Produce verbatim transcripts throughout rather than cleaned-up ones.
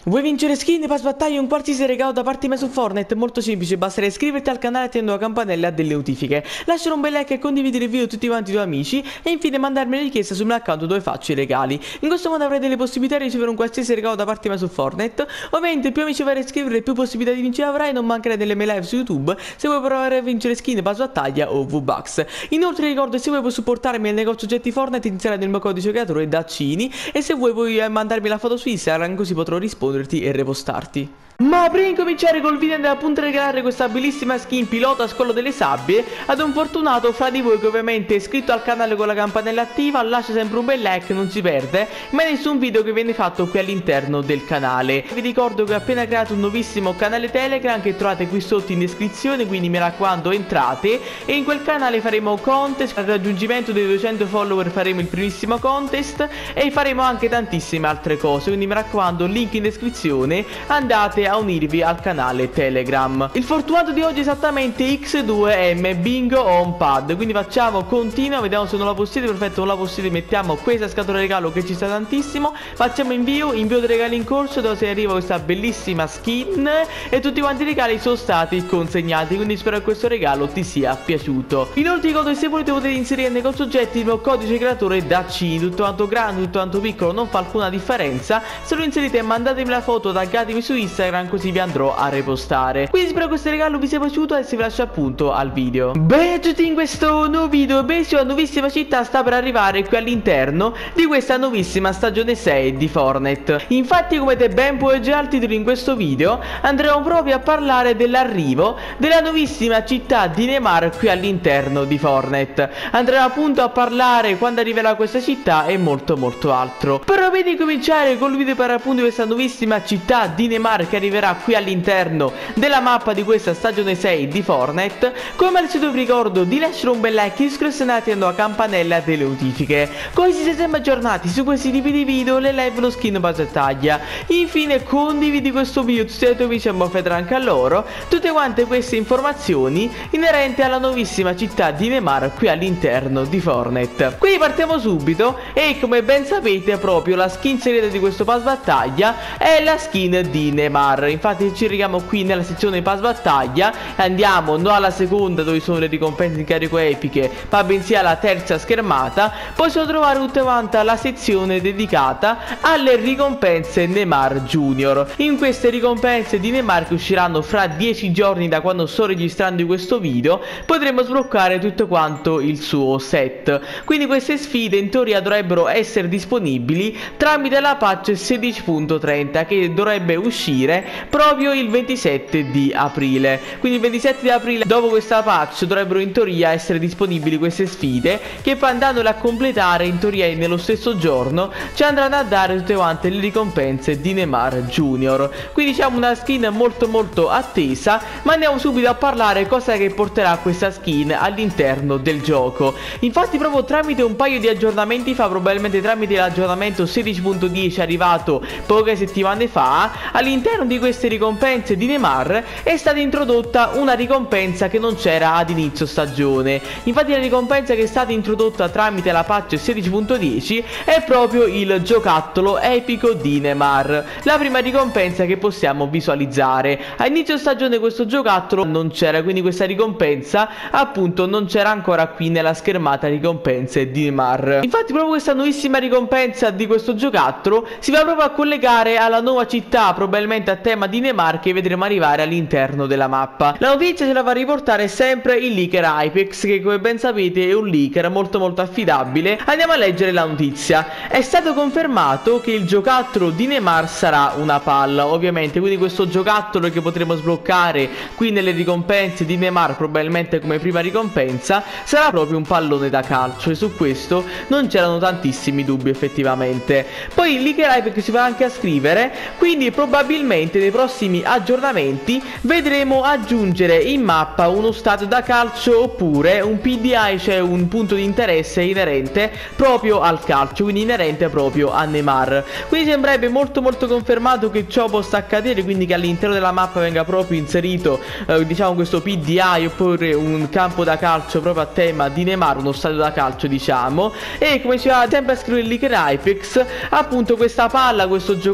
Vuoi vincere skin, pass battaglia e un qualsiasi regalo da parte mia su Fortnite? Molto semplice, basterà iscriverti al canale attendo la campanella delle notifiche. Lasciare un bel like e condividere il video a tutti quanti i tuoi amici. E infine mandarmi una richiesta sul mio account dove faccio i regali. In questo modo avrai delle possibilità di ricevere un qualsiasi regalo da parte mia su Fortnite. Ovviamente più amici avrai a iscrivere, più possibilità di vincere avrai. Non mancherai delle mie live su YouTube se vuoi provare a vincere skin, pass battaglia o V-Bucks. Inoltre ricordo, se vuoi puoi supportarmi nel negozio oggetti Fortnite inserendo il mio codice creatore Daccini. E se vuoi puoi mandarmi la foto su Instagram, così potrò risponderti e repostarti. Ma prima di cominciare col video andiamo appunto a regalare questa bellissima skin pilota a Scollo delle Sabbie ad un fortunato fra di voi che ovviamente è iscritto al canale con la campanella attiva, lascia sempre un bel like, non si perde mai nessun video che viene fatto qui all'interno del canale. Vi ricordo che ho appena creato un nuovissimo canale Telegram che trovate qui sotto in descrizione, quindi mi raccomando entrate, e in quel canale faremo contest, al raggiungimento dei duecento follower faremo il primissimo contest e faremo anche tantissime altre cose, quindi mi raccomando link in descrizione, andate a unirvi al canale Telegram. Il fortunato di oggi è esattamente X due M Bingo HomePad, quindi facciamo continua, vediamo se non la possiede. Perfetto, non la possiede, mettiamo questa scatola regalo che ci sta tantissimo, facciamo invio, invio dei regali in corso dove se arriva questa bellissima skin e tutti quanti i regali sono stati consegnati, quindi spero che questo regalo ti sia piaciuto. Inoltre ricordo che se volete potete inserire nei negozio oggetti il mio codice creatore Daccini, tutto quanto grande, tutto quanto piccolo, non fa alcuna differenza. Se lo inserite mandatemi la foto, taggatemi su Instagram, così vi andrò a repostare. Quindi spero che questo regalo vi sia piaciuto e si vi lascio appunto al video. Bene a tutti in questo nuovo video. Beh, la nuovissima città sta per arrivare qui all'interno di questa nuovissima stagione sei di Fortnite. Infatti, come te ben puoi leggere al titolo, in questo video andremo proprio a parlare dell'arrivo della nuovissima città di Neymar qui all'interno di Fortnite. Andremo appunto a parlare quando arriverà questa città e molto molto altro. Però prima di cominciare col video per appunto questa nuovissima città di Neymar che arriverà qui all'interno della mappa di questa stagione sei di Fortnite, come al solito vi ricordo di lasciare un bel like, iscriversi e attendo la campanella delle notifiche, così siete sempre aggiornati su questi tipi di video, le live, lo skin, pass battaglia. Infine condividi questo video tutti i tuoi amici e moffetelo anche a loro tutte quante queste informazioni inerenti alla nuovissima città di Neymar qui all'interno di Fortnite. Quindi partiamo subito e come ben sapete proprio la skin segreta di questo pass battaglia è la skin di Neymar. Infatti ci richiamo qui nella sezione pass battaglia, andiamo non alla seconda dove sono le ricompense in carico epiche, ma bensì alla terza schermata. Possiamo trovare tutta quanta la sezione dedicata alle ricompense Neymar Junior. In queste ricompense di Neymar che usciranno fra dieci giorni da quando sto registrando questo video, potremo sbloccare tutto quanto il suo set. Quindi queste sfide in teoria dovrebbero essere disponibili tramite la patch sedici punto trenta che dovrebbe uscire proprio il ventisette di aprile. Quindi il ventisette di aprile, dopo questa patch, dovrebbero in teoria essere disponibili queste sfide che poi andandole a completare in teoria nello stesso giorno ci andranno a dare tutte quante le ricompense di Neymar Junior. Quindi diciamo una skin molto molto attesa, ma andiamo subito a parlare cosa che porterà questa skin all'interno del gioco. Infatti proprio tramite un paio di aggiornamenti fa, probabilmente tramite l'aggiornamento sedici punto dieci arrivato poche settimane fa, all'interno di queste ricompense di Neymar è stata introdotta una ricompensa che non c'era ad inizio stagione. Infatti la ricompensa che è stata introdotta tramite la patch sedici punto dieci è proprio il giocattolo epico di Neymar, la prima ricompensa che possiamo visualizzare. A inizio stagione questo giocattolo non c'era, quindi questa ricompensa appunto non c'era ancora qui nella schermata ricompense di Neymar. Infatti proprio questa nuovissima ricompensa di questo giocattolo si va proprio a collegare alla nuova città, probabilmente a tema di Neymar, che vedremo arrivare all'interno della mappa. La notizia ce la va a riportare sempre il leaker Hypex, che come ben sapete è un leaker molto molto affidabile. Andiamo a leggere la notizia. È stato confermato che il giocattolo di Neymar sarà una palla, ovviamente, quindi questo giocattolo che potremo sbloccare qui nelle ricompense di Neymar, probabilmente come prima ricompensa, sarà proprio un pallone da calcio, e su questo non c'erano tantissimi dubbi effettivamente. Poi il leaker Hypex si va anche a scrivere, quindi probabilmente nei prossimi aggiornamenti vedremo aggiungere in mappa uno stadio da calcio oppure un P D I, cioè un punto di interesse inerente proprio al calcio, quindi inerente proprio a Neymar. Quindi sembrerebbe molto molto confermato che ciò possa accadere, quindi che all'interno della mappa venga proprio inserito eh, diciamo questo P D I oppure un campo da calcio proprio a tema di Neymar, uno stadio da calcio diciamo. E come ci va sempre a scrivere il leaker Hypex, appunto questa palla, questo giocattolo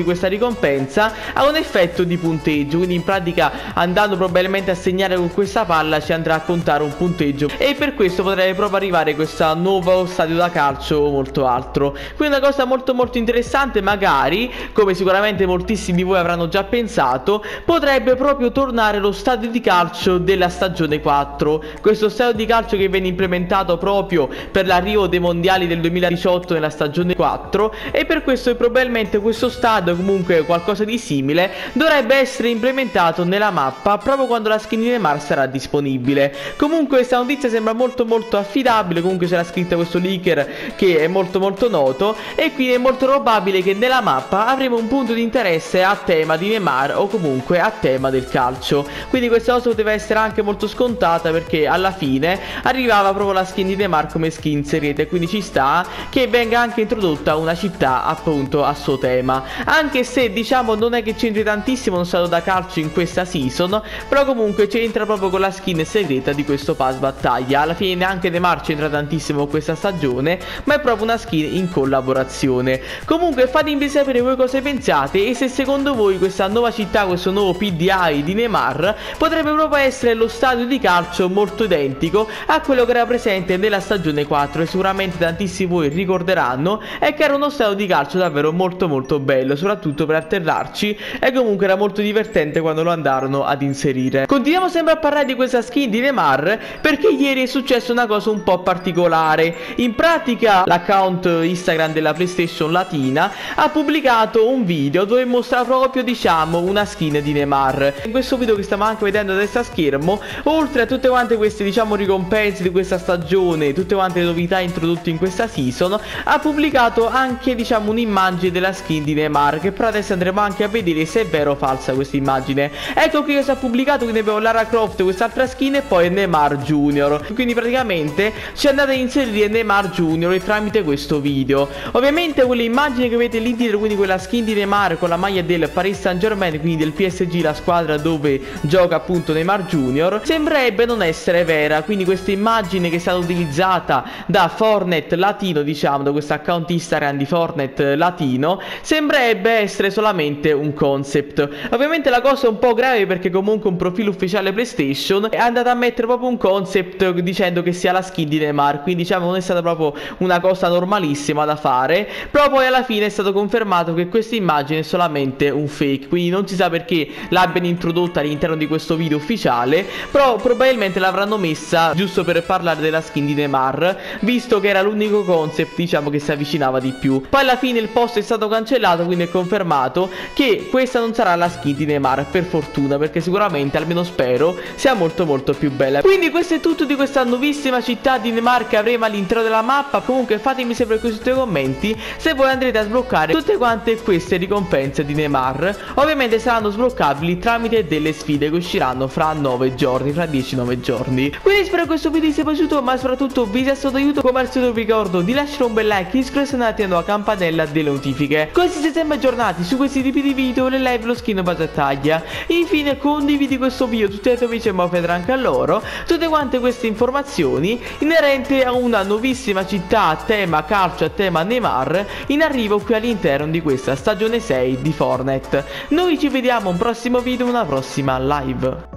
di questa ricompensa ha un effetto di punteggio, quindi in pratica andando probabilmente a segnare con questa palla ci andrà a contare un punteggio, e per questo potrebbe proprio arrivare questo nuovo stadio da calcio molto altro. Quindi una cosa molto molto interessante, magari, come sicuramente moltissimi di voi avranno già pensato, potrebbe proprio tornare lo stadio di calcio della stagione quattro, questo stadio di calcio che viene implementato proprio per l'arrivo dei mondiali del duemiladiciotto nella stagione quattro, e per questo probabilmente questo stadio, comunque qualcosa di simile, dovrebbe essere implementato nella mappa proprio quando la skin di Neymar sarà disponibile. Comunque questa notizia sembra molto molto affidabile, comunque c'era scritto questo leaker che è molto molto noto, e quindi è molto probabile che nella mappa avremo un punto di interesse a tema di Neymar o comunque a tema del calcio. Quindi questa cosa poteva essere anche molto scontata, perché alla fine arrivava proprio la skin di Neymar come skin segreta, quindi ci sta che venga anche introdotta una città appunto a suo tema, anche se diciamo non è che c'entri tantissimo uno stadio da calcio in questa season, però comunque c'entra proprio con la skin segreta di questo pass battaglia. Alla fine neanche Neymar c'entra tantissimo con questa stagione, ma è proprio una skin in collaborazione. Comunque fatemi sapere voi cosa pensate, e se secondo voi questa nuova città, questo nuovo P D I di Neymar potrebbe proprio essere lo stadio di calcio molto identico a quello che era presente nella stagione quattro, e sicuramente tantissimi di voi ricorderanno, e che era uno stadio di calcio davvero molto molto bello, soprattutto per atterrarci, e comunque era molto divertente quando lo andarono ad inserire. Continuiamo sempre a parlare di questa skin di Neymar, perché ieri è successa una cosa un po' particolare. In pratica l'account Instagram della PlayStation Latina ha pubblicato un video dove mostra proprio diciamo una skin di Neymar. In questo video che stiamo anche vedendo a destra schermo, oltre a tutte quante queste diciamo ricompense di questa stagione, tutte quante le novità introdotte in questa season, ha pubblicato anche diciamo un'immagine della skin di Neymar, che però adesso andremo anche a vedere se è vera o falsa questa immagine. Ecco qui cosa ha pubblicato, quindi abbiamo Lara Croft, quest'altra skin, e poi Neymar Junior, quindi praticamente ci andate ad inserire Neymar Junior tramite questo video. Ovviamente quelle immagini che vedete lì dietro, quindi quella skin di Neymar con la maglia del Paris Saint Germain, quindi del P S G, la squadra dove gioca appunto Neymar Junior, sembrerebbe non essere vera. Quindi questa immagine che è stata utilizzata da Fortnite Latino, diciamo da questo account Instagram di Fortnite Latino, sembrerebbe essere solamente un concept. Ovviamente la cosa è un po' grave, perché comunque un profilo ufficiale PlayStation è andato a mettere proprio un concept dicendo che sia la skin di Neymar, quindi diciamo non è stata proprio una cosa normalissima da fare. Però poi alla fine è stato confermato che questa immagine è solamente un fake, quindi non si sa perché l'abbiano introdotta all'interno di questo video ufficiale, però probabilmente l'avranno messa giusto per parlare della skin di Neymar, visto che era l'unico concept diciamo che si avvicinava di più. Poi alla fine il post è stato cancellato, quindi è confermato che questa non sarà la skin di Neymar, per fortuna, perché sicuramente, almeno spero, sia molto molto più bella. Quindi questo è tutto di questa nuovissima città di Neymar che avremo all'interno della mappa. Comunque fatemi sapere qui sotto i commenti se voi andrete a sbloccare tutte quante queste ricompense di Neymar. Ovviamente saranno sbloccabili tramite delle sfide che usciranno fra nove giorni, fra dieci nove giorni. Quindi spero che questo video vi sia piaciuto, ma soprattutto vi sia stato d'aiuto. Come al solito vi ricordo di lasciare un bel like, iscriversi e attivando la campanella delle notifiche, così siete sempre aggiornati su questi tipi di video, le live, lo skin battaglia. Infine condividi questo video tutti i tuoi amici e mo' vedrà anche a loro tutte quante queste informazioni inerenti a una nuovissima città a tema calcio, a tema Neymar, in arrivo qui all'interno di questa stagione sei di Fortnite. Noi ci vediamo a un prossimo video, una prossima live.